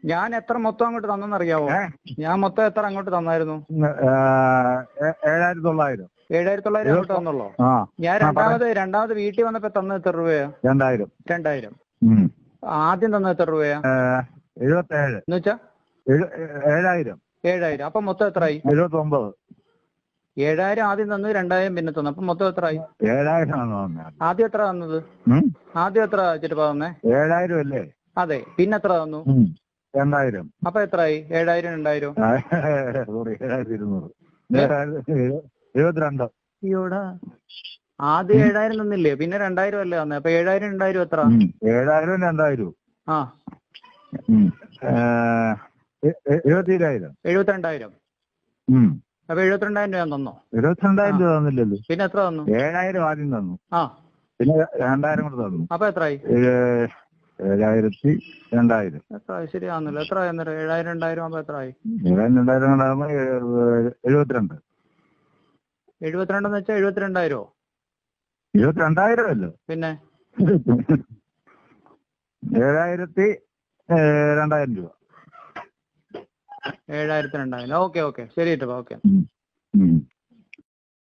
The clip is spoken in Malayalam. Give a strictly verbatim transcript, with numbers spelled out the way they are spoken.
ഞാൻ എത്ര മൊത്തം അങ്ങോട്ട് തന്നെന്നറിയാവോ? ഞാൻ മൊത്തം എത്ര അങ്ങോട്ട് തന്നായിരുന്നു? ഏഴായിരത്തി തൊള്ളായിരം ഏഴായിരത്തി തൊള്ളായിരം അങ്ങോട്ട് തന്നുള്ളൂ. ഞാൻ രണ്ടാമത് രണ്ടാമത് വീട്ടിൽ വന്നപ്പോ തന്നത് എത്ര രൂപയാ? രണ്ടായിരം. രണ്ടായിരം. ആദ്യം തന്നത് എത്ര രൂപയാ? എഴുപത്തേഴ്. എന്ന് വെച്ചാ ഏഴായിരം. ഏഴായിരം. അപ്പൊ മൊത്തം എത്രയായി? എഴുപത്തി ഒമ്പത്. ഏഴായിരം ആദ്യം തന്നു, രണ്ടായിരം പിന്നെ തന്നു. അപ്പൊ മൊത്തം എത്രയായി? ഏഴായിരം. ആദ്യം എത്ര തന്നത്? ആദ്യം എത്ര ചിറ്റപ്പ തന്നേ? ഏഴായിരം അല്ലേ? അതെ. പിന്നെ എത്ര തന്നു? രണ്ടായിരം. അപ്പൊ എത്രയായി? ഏഴായിരം രണ്ടായിരം ഏഴായിരത്തി ഇരുന്നൂറ്. എഴുപത്തിരണ്ട്. അയ്യോടാ, ആദ്യം ഏഴായിരം തന്നില്ലേ, പിന്നെ രണ്ടായിരം അല്ലേ തന്നെ? അപ്പൊ ഏഴായിരം രണ്ടായിരം എത്ര? ഏഴായിരം രണ്ടായിരം. ആ എഴുപത്തിരായിരം. എഴുപത്തിരണ്ടായിരം. അപ്പൊ എഴുപത്തിരണ്ടായിരം രൂപ തന്നോ? എഴുപത്തിരണ്ടായിരം രൂപ തന്നില്ലല്ലോ. പിന്നെ എത്ര തന്നു? ഏഴായിരം ആദ്യം തന്നു. ആ പിന്നെ രണ്ടായിരം കൂടെ തന്നു. അപ്പൊ എത്രയായി? ഏഴായിരത്തി രണ്ടായിരം. എത്ര ശരിയാവുന്നില്ല. എത്ര ആയിരുന്നല്ലോ? ഏഴായിരം രണ്ടായിരം ആകുമ്പോ എത്രയായി? ഏഴായിരം രണ്ടായിരം കൂടെ എഴുപത്തിരണ്ട്. എഴുപത്തിരണ്ടെന്ന് വെച്ചാൽ എഴുപത്തിരണ്ടായിരോ? എഴുപത്തിരണ്ടായിരം അല്ലോ. പിന്നെ ഏഴായിരത്തി രണ്ടായിരം രൂപ. ഏഴായിരത്തി രണ്ടായിരം. ഓക്കെ ഓക്കെ ശരി കേട്ടോ. ഓക്കെ.